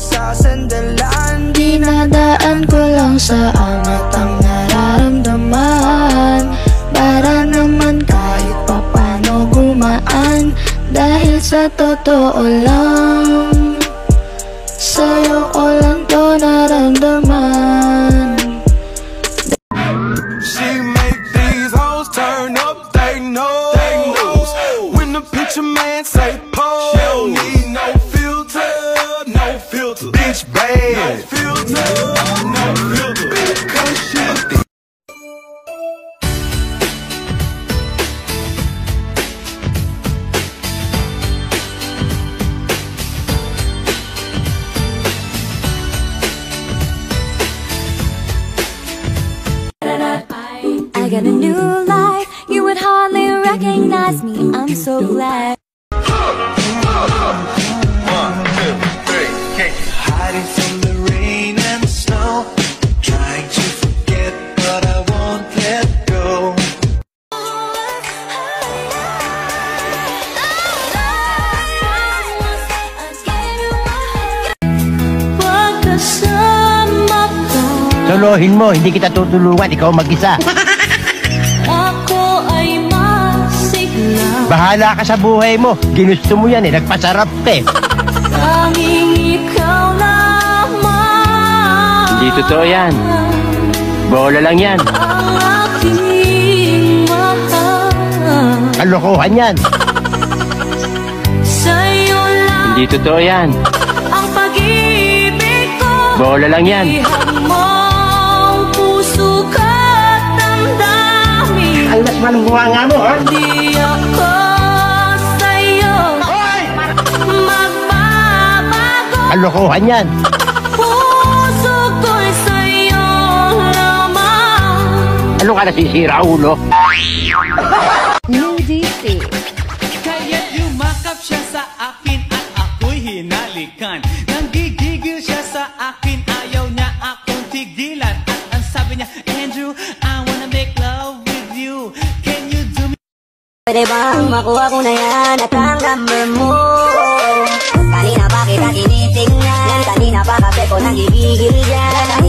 masasandalan. Dinadaan ko lang sa angat ang nararamdaman, para naman kahit papano gumaan. Dahil sa totoo lang, sa'yo ko lang to naramdaman. She make these hoes turn up, they know. When the picture man say pose, she don't need no filter, no filter. Bitch bad, no filter, no filter. Cause she I got a new life, you would hardly recognize me, I'm so glad. 1, 2, 3, kick. Hiding from the rain and the snow, trying to forget but I won't let go. Solohin mo, hindi kita tutulungan, ikaw mag-isa. Ako ay masigla, Bahala ka sa buhay mo, ginusto mo yan nagpasarap ka eh. tanging ikaw lamang. Hindi totoo yan. Bola lang yan. Ang aking mahal, Kalokohan yan. sa'yo lang Hindi totoo yan. ang pag-ibig ko. Bola lang yan. Ihag mo ang puso ka't damdamin. Ang lasman buha nga mo, ha? Di ako sa'yo magbabago. Kalokohan yan. Puso ko'y sa'yo lamang. Ano ka nasisira, ulo? New DC. Kaya't yumakap siya sa akin at ako'y hinalikan. Nanggigigil siya sa akin, ayaw niya akong tigilan. At ang sabi niya, Andrew, I wanna make love with you. Can you do me? Pwede bang makuha ko na yan at ang number mo? Kanina pa kita tinitingnan, kanina pa kape ko nanggigigil yan.